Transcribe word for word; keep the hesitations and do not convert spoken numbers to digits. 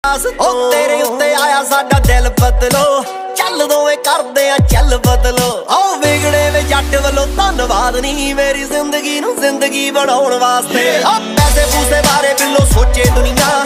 ਉਹ ਤੇਰੇ ਉੱਤੇ ਆਇਆ ਸਾਡਾ ਦਿਲ ਬਦਲੋ, ਚੱਲ ਦੋਵੇਂ ਕਰਦੇ ਆ ਚੱਲ ਬਦਲੋ। ਉਹ ਵਿਗੜੇ ਵੇ ਜੱਟ ਵੱਲੋਂ ਧੰਨਵਾਦ ਨੀ ਮੇਰੀ ਜ਼ਿੰਦਗੀ ਨੂੰ ਜ਼ਿੰਦਗੀ ਬਣਾਉਣ ਵਾਸਤੇ। ਉਹ ਪੈਸੇ ਪੂਸੇ ਬਾਰੇ ਬਿੱਲੋ ਸੋਚੇ ਦੁਨੀਆ